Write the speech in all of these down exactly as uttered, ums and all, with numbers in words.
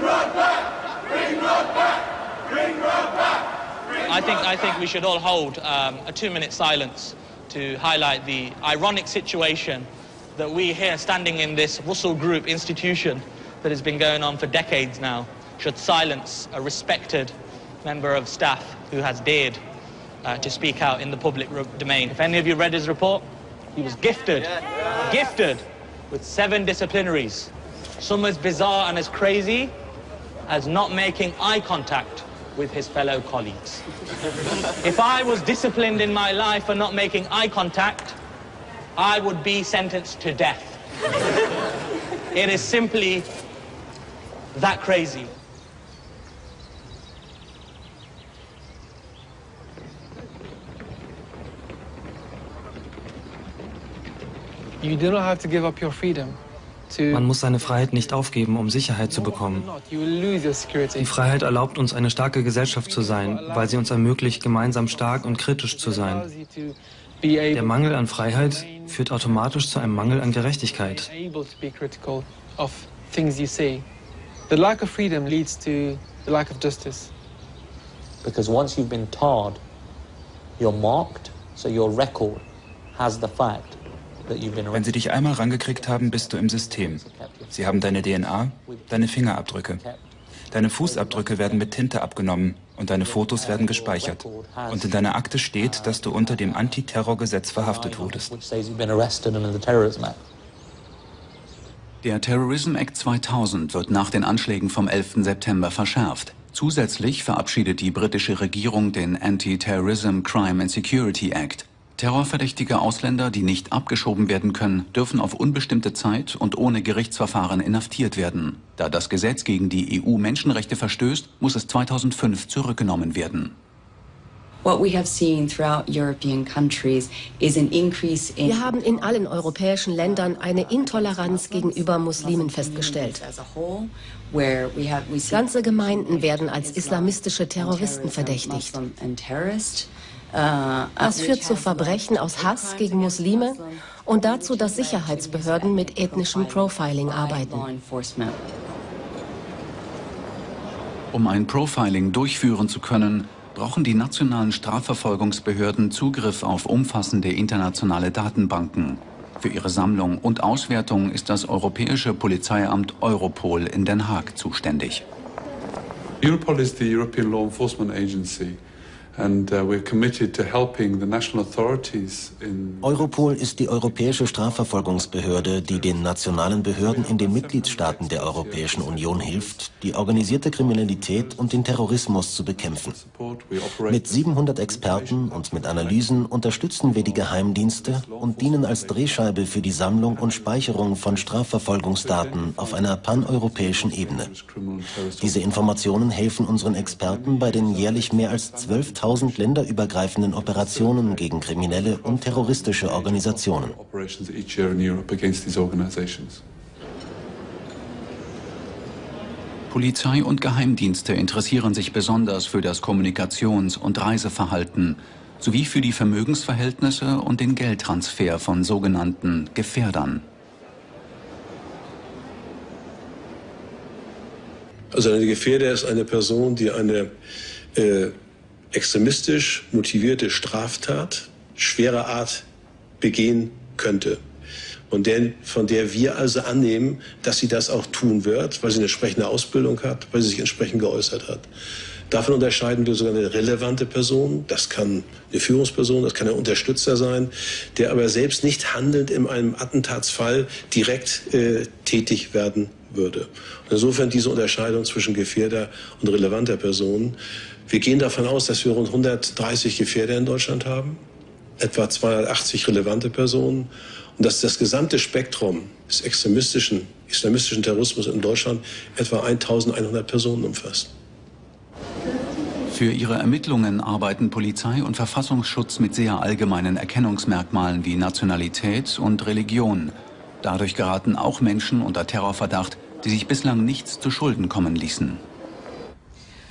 I think, I think we should all hold um, a two-minute silence to highlight the ironic situation that we here standing in this Russell Group institution that has been going on for decades now should silence a respected member of staff who has dared uh, to speak out in the public domain. If any of you read his report, he was gifted, gifted with seven disciplinaries. Some as bizarre and as crazy as not making eye contact with his fellow colleagues. If I was disciplined in my life for not making eye contact, I would be sentenced to death. It is simply that crazy. You do not have to give up your freedom. Man muss seine Freiheit nicht aufgeben, um Sicherheit zu bekommen. Die Freiheit erlaubt uns, eine starke Gesellschaft zu sein, weil sie uns ermöglicht, gemeinsam stark und kritisch zu sein. Der Mangel an Freiheit führt automatisch zu einem Mangel an Gerechtigkeit. The lack of freedom leads to the lack of justice. Because once you've been tarred, you're marked, so your record has the fact. Wenn sie dich einmal rangekriegt haben, bist du im System. Sie haben deine D N A, deine Fingerabdrücke. Deine Fußabdrücke werden mit Tinte abgenommen und deine Fotos werden gespeichert. Und in deiner Akte steht, dass du unter dem Antiterrorgesetz verhaftet wurdest. Der Terrorism Act zweitausend wird nach den Anschlägen vom elften September verschärft. Zusätzlich verabschiedet die britische Regierung den Anti-Terrorism Crime and Security Act. Terrorverdächtige Ausländer, die nicht abgeschoben werden können, dürfen auf unbestimmte Zeit und ohne Gerichtsverfahren inhaftiert werden. Da das Gesetz gegen die E U-Menschenrechte verstößt, muss es zweitausendfünf zurückgenommen werden. Wir haben in allen europäischen Ländern eine Intoleranz gegenüber Muslimen festgestellt. Ganze Gemeinden werden als islamistische Terroristen verdächtigt. Das führt zu Verbrechen aus Hass gegen Muslime und dazu, dass Sicherheitsbehörden mit ethnischem Profiling arbeiten. Um ein Profiling durchführen zu können, brauchen die nationalen Strafverfolgungsbehörden Zugriff auf umfassende internationale Datenbanken. Für ihre Sammlung und Auswertung ist das europäische Polizeiamt Europol in Den Haag zuständig. Europol is the European Law Enforcement Agency. And, uh, we're committed to helping the national authorities in Europol ist die europäische Strafverfolgungsbehörde, die den nationalen Behörden in den Mitgliedstaaten der Europäischen Union hilft, die organisierte Kriminalität und den Terrorismus zu bekämpfen. Mit siebenhundert Experten und mit Analysen unterstützen wir die Geheimdienste und dienen als Drehscheibe für die Sammlung und Speicherung von Strafverfolgungsdaten auf einer paneuropäischen Ebene. Diese Informationen helfen unseren Experten bei den jährlich mehr als zwölftausend länderübergreifenden Operationen gegen kriminelle und terroristische Organisationen. Polizei und Geheimdienste interessieren sich besonders für das Kommunikations- und Reiseverhalten sowie für die Vermögensverhältnisse und den Geldtransfer von sogenannten Gefährdern. Also eine Gefährder ist eine Person, die eine äh, extremistisch motivierte Straftat schwerer Art begehen könnte. Und der, von der wir also annehmen, dass sie das auch tun wird, weil sie eine entsprechende Ausbildung hat, weil sie sich entsprechend geäußert hat. Davon unterscheiden wir sogar eine relevante Person, das kann eine Führungsperson, das kann ein Unterstützer sein, der aber selbst nicht handelnd in einem Attentatsfall direkt äh, tätig werden würde. Und insofern diese Unterscheidung zwischen Gefährder und relevanter Personen. Wir gehen davon aus, dass wir rund hundertdreißig Gefährder in Deutschland haben, etwa zweihundertachtzig relevante Personen und dass das gesamte Spektrum des extremistischen, islamistischen Terrorismus in Deutschland etwa eintausendeinhundert Personen umfasst. Für ihre Ermittlungen arbeiten Polizei und Verfassungsschutz mit sehr allgemeinen Erkennungsmerkmalen wie Nationalität und Religion. Dadurch geraten auch Menschen unter Terrorverdacht, die sich bislang nichts zu Schulden kommen ließen.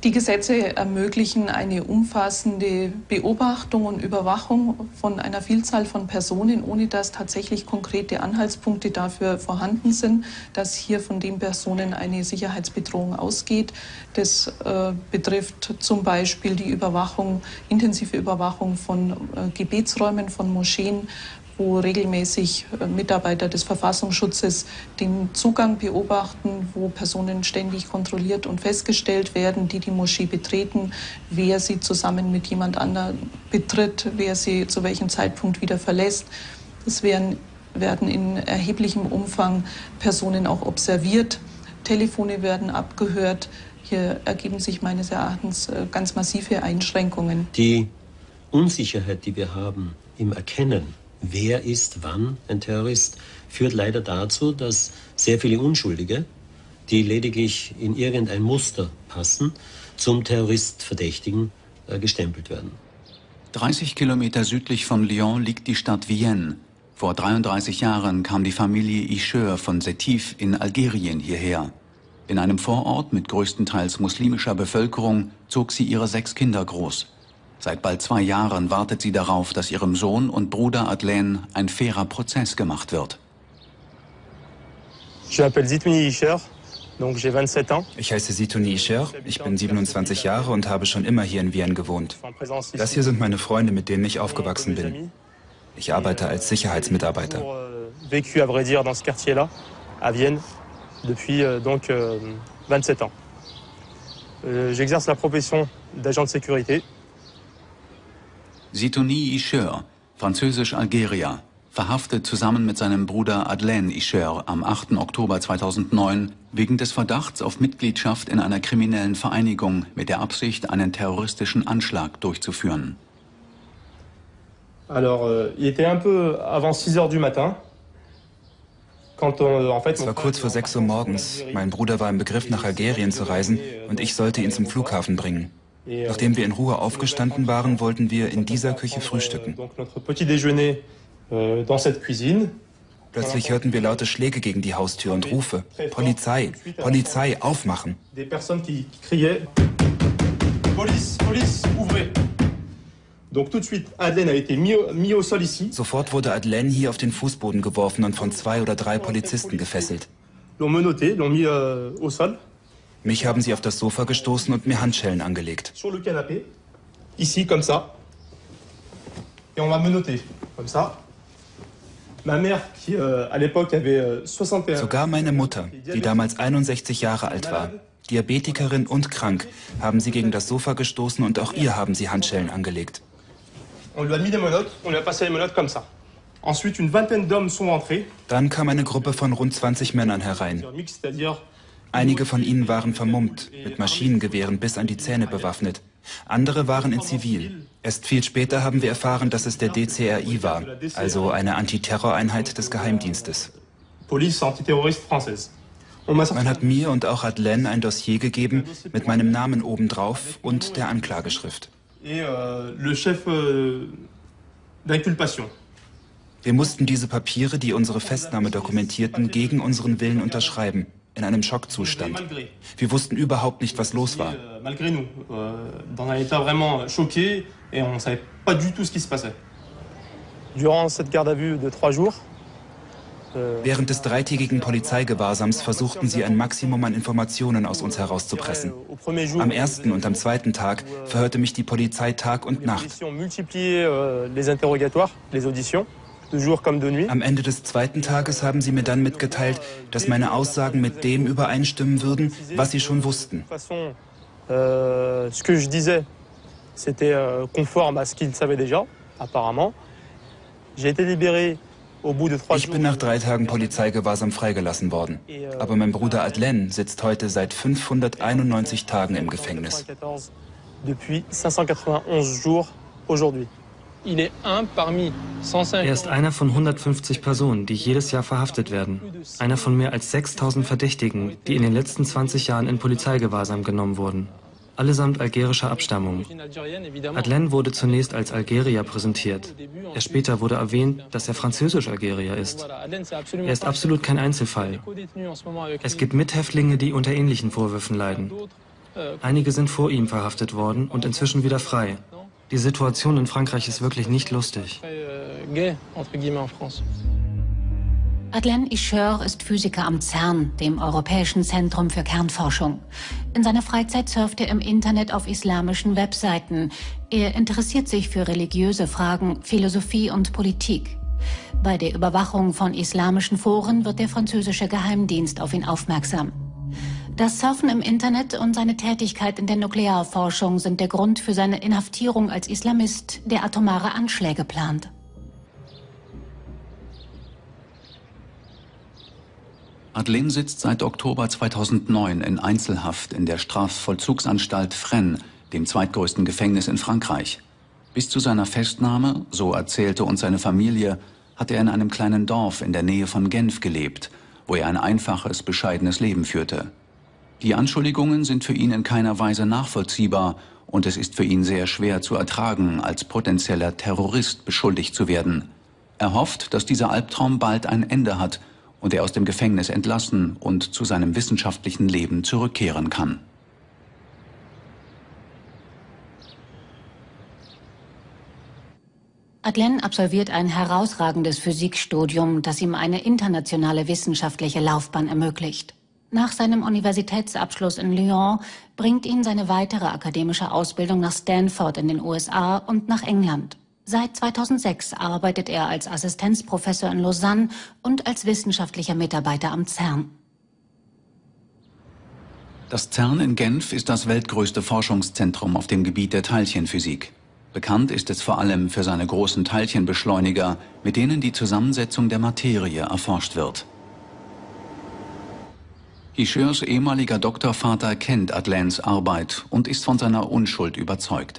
Die Gesetze ermöglichen eine umfassende Beobachtung und Überwachung von einer Vielzahl von Personen, ohne dass tatsächlich konkrete Anhaltspunkte dafür vorhanden sind, dass hier von den Personen eine Sicherheitsbedrohung ausgeht. Das äh, betrifft zum Beispiel die Überwachung, intensive Überwachung von äh, Gebetsräumen, von Moscheen, wo regelmäßig Mitarbeiter des Verfassungsschutzes den Zugang beobachten, wo Personen ständig kontrolliert und festgestellt werden, die die Moschee betreten, wer sie zusammen mit jemand anderem betritt, wer sie zu welchem Zeitpunkt wieder verlässt. Es werden, werden in erheblichem Umfang Personen auch observiert, Telefone werden abgehört. Hier ergeben sich meines Erachtens ganz massive Einschränkungen. Die Unsicherheit, die wir haben im Erkennen, wer ist wann ein Terrorist, führt leider dazu, dass sehr viele Unschuldige, die lediglich in irgendein Muster passen, zum Terroristverdächtigen äh, gestempelt werden. dreißig Kilometer südlich von Lyon liegt die Stadt Vienne. Vor dreiunddreißig Jahren kam die Familie Ischeur von Sétif in Algerien hierher. In einem Vorort mit größtenteils muslimischer Bevölkerung zog sie ihre sechs Kinder groß. Seit bald zwei Jahren wartet sie darauf, dass ihrem Sohn und Bruder Adlène ein fairer Prozess gemacht wird. Ich m'appelle Zitouni Icher, donc j'ai vingt-sept ans. Ich heiße Zitouni Icher, ich bin siebenundzwanzig Jahre und habe schon immer hier in Vienne gewohnt. Das hier sind meine Freunde, mit denen ich aufgewachsen bin. Ich arbeite als Sicherheitsmitarbeiter. Vécu à vrai dire dans ce quartier-là, à Vienne, depuis donc vingt-sept ans. J'exerce la profession d'agent de sécurité. Zitouni Icher, französisch-Algerier, verhaftet zusammen mit seinem Bruder Adlène Icher am achten Oktober zweitausendneun wegen des Verdachts auf Mitgliedschaft in einer kriminellen Vereinigung mit der Absicht, einen terroristischen Anschlag durchzuführen. Alors, euh, il était un peu avant six heures du matin. Es war kurz vor sechs Uhr morgens. Mein Bruder war im Begriff, nach Algerien zu reisen und ich sollte ihn zum Flughafen bringen. Nachdem wir in Ruhe aufgestanden waren, wollten wir in dieser Küche frühstücken. Plötzlich hörten wir laute Schläge gegen die Haustür und Rufe. Polizei, Polizei, aufmachen. Sofort wurde Adlène hier auf den Fußboden geworfen und von zwei oder drei Polizisten gefesselt. Mich haben sie auf das Sofa gestoßen und mir Handschellen angelegt. Sogar meine Mutter, die damals einundsechzig Jahre alt war, Diabetikerin und krank, haben sie gegen das Sofa gestoßen und auch ihr haben sie Handschellen angelegt. Dann kam eine Gruppe von rund zwanzig Männern herein. Einige von ihnen waren vermummt, mit Maschinengewehren bis an die Zähne bewaffnet. Andere waren in Zivil. Erst viel später haben wir erfahren, dass es der D C R I war, also eine Antiterroreinheit des Geheimdienstes. Man hat mir und auch Adlène ein Dossier gegeben mit meinem Namen obendrauf und der Anklageschrift. Wir mussten diese Papiere, die unsere Festnahme dokumentierten, gegen unseren Willen unterschreiben, in einem Schockzustand. Wir wussten überhaupt nicht, was los war. Während des dreitägigen Polizeigewahrsams versuchten sie ein Maximum an Informationen aus uns herauszupressen. Am ersten und am zweiten Tag verhörte mich die Polizei Tag und Nacht. Am Ende des zweiten Tages haben sie mir dann mitgeteilt, dass meine Aussagen mit dem übereinstimmen würden, was sie schon wussten. Ich bin nach drei Tagen Polizeigewahrsam freigelassen worden. Aber mein Bruder Adlène sitzt heute seit fünfhunderteinundneunzig Tagen im Gefängnis. Er ist einer von hundertfünfzig Personen, die jedes Jahr verhaftet werden. Einer von mehr als sechstausend Verdächtigen, die in den letzten zwanzig Jahren in Polizeigewahrsam genommen wurden. Allesamt algerischer Abstammung. Adlène wurde zunächst als Algerier präsentiert. Erst später wurde erwähnt, dass er französisch-Algerier ist. Er ist absolut kein Einzelfall. Es gibt Mithäftlinge, die unter ähnlichen Vorwürfen leiden. Einige sind vor ihm verhaftet worden und inzwischen wieder frei. Die Situation in Frankreich ist wirklich nicht lustig. Adlène Icheur ist Physiker am CERN, dem Europäischen Zentrum für Kernforschung. In seiner Freizeit surft er im Internet auf islamischen Webseiten. Er interessiert sich für religiöse Fragen, Philosophie und Politik. Bei der Überwachung von islamischen Foren wird der französische Geheimdienst auf ihn aufmerksam. Das Surfen im Internet und seine Tätigkeit in der Nuklearforschung sind der Grund für seine Inhaftierung als Islamist, der atomare Anschläge plant. Adlène sitzt seit Oktober zweitausendneun in Einzelhaft in der Strafvollzugsanstalt Fresnes, dem zweitgrößten Gefängnis in Frankreich. Bis zu seiner Festnahme, so erzählte uns seine Familie, hat er in einem kleinen Dorf in der Nähe von Genf gelebt, wo er ein einfaches, bescheidenes Leben führte. Die Anschuldigungen sind für ihn in keiner Weise nachvollziehbar und es ist für ihn sehr schwer zu ertragen, als potenzieller Terrorist beschuldigt zu werden. Er hofft, dass dieser Albtraum bald ein Ende hat und er aus dem Gefängnis entlassen und zu seinem wissenschaftlichen Leben zurückkehren kann. Adlène absolviert ein herausragendes Physikstudium, das ihm eine internationale wissenschaftliche Laufbahn ermöglicht. Nach seinem Universitätsabschluss in Lyon bringt ihn seine weitere akademische Ausbildung nach Stanford in den U S A und nach England. Seit zweitausendsechs arbeitet er als Assistenzprofessor in Lausanne und als wissenschaftlicher Mitarbeiter am CERN. Das CERN in Genf ist das weltgrößte Forschungszentrum auf dem Gebiet der Teilchenphysik. Bekannt ist es vor allem für seine großen Teilchenbeschleuniger, mit denen die Zusammensetzung der Materie erforscht wird. Icheurs ehemaliger Doktorvater kennt Adlènes Arbeit und ist von seiner Unschuld überzeugt.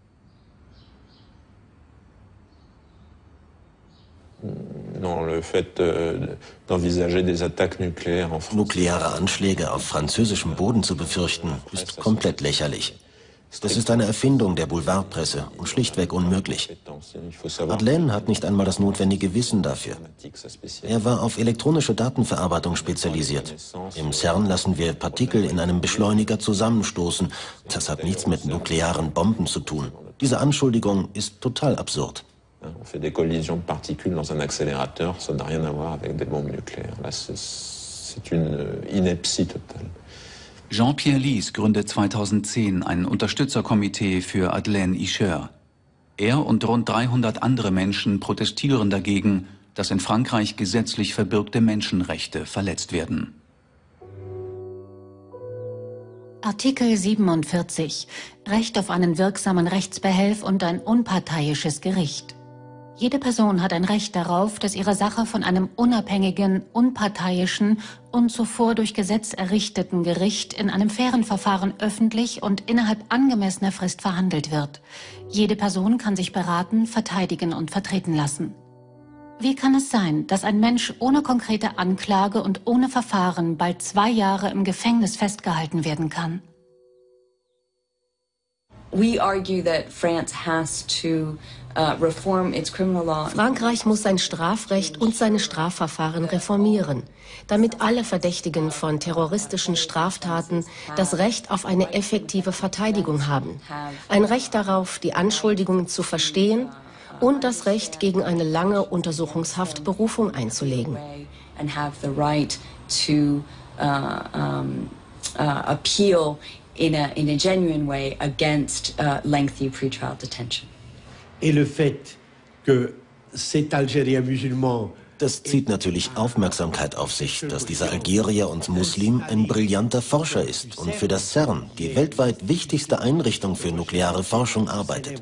Nukleare Anschläge auf französischem Boden zu befürchten, ist komplett lächerlich. Das ist eine Erfindung der Boulevardpresse und schlichtweg unmöglich. Adlène hat nicht einmal das notwendige Wissen dafür. Er war auf elektronische Datenverarbeitung spezialisiert. Im CERN lassen wir Partikel in einem Beschleuniger zusammenstoßen. Das hat nichts mit nuklearen Bomben zu tun. Diese Anschuldigung ist total absurd. On fait des collisions de particules dans un accélérateur, ça n'a rien à voir avec des bombes nucléaires. Là, c'est une ineptie totale. Jean-Pierre Lys gründet zweitausendzehn ein Unterstützerkomitee für Adlène Icheur. Er und rund dreihundert andere Menschen protestieren dagegen, dass in Frankreich gesetzlich verbürgte Menschenrechte verletzt werden. Artikel siebenundvierzig. Recht auf einen wirksamen Rechtsbehelf und ein unparteiisches Gericht. Jede Person hat ein Recht darauf, dass ihre Sache von einem unabhängigen, unparteiischen und zuvor durch Gesetz errichteten Gericht in einem fairen Verfahren öffentlich und innerhalb angemessener Frist verhandelt wird. Jede Person kann sich beraten, verteidigen und vertreten lassen. Wie kann es sein, dass ein Mensch ohne konkrete Anklage und ohne Verfahren bald zwei Jahre im Gefängnis festgehalten werden kann? We argue that France has to uh, reform its criminal law. Frankreich muss sein Strafrecht und seine Strafverfahren reformieren, damit alle Verdächtigen von terroristischen Straftaten das Recht auf eine effektive Verteidigung haben, ein Recht darauf, die Anschuldigungen zu verstehen und das Recht, gegen eine lange Untersuchungshaft Berufung einzulegen. And have the right to uh, um, uh, appeal in a, in a genuine way against uh, lengthy pretrial detention. Et le fait que cet Algérien musulman Das zieht natürlich Aufmerksamkeit auf sich, dass dieser Algerier und Muslim ein brillanter Forscher ist und für das CERN, die weltweit wichtigste Einrichtung für nukleare Forschung, arbeitet.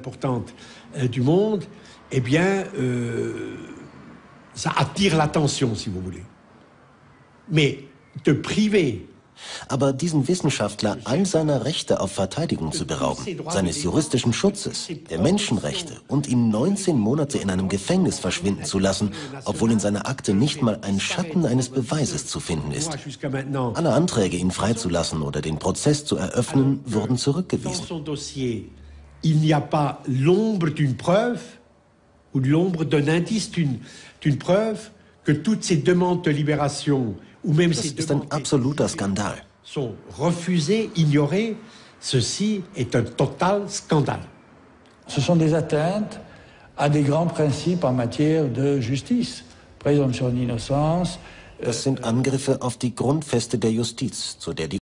Eh bien, euh, ça attire l'attention, si vous voulez. Mais te priver. Aber diesen Wissenschaftler all seiner Rechte auf Verteidigung zu berauben, seines juristischen Schutzes, der Menschenrechte und ihn neunzehn Monate in einem Gefängnis verschwinden zu lassen, obwohl in seiner Akte nicht mal ein Schatten eines Beweises zu finden ist. Alle Anträge, ihn freizulassen oder den Prozess zu eröffnen, wurden zurückgewiesen. Il n'y a pas l'ombre d'une preuve ou l'ombre d'un indice d'une preuve que toutes ces demandes de libération. Das ist ein absoluter Skandal. sont refusées, ignorées. Ceci est un total scandale. Ce sont des atteintes à des grands principes en matière de justice. Présomption d'innocence. Das sind Angriffe auf die Grundfeste der Justiz, zu der die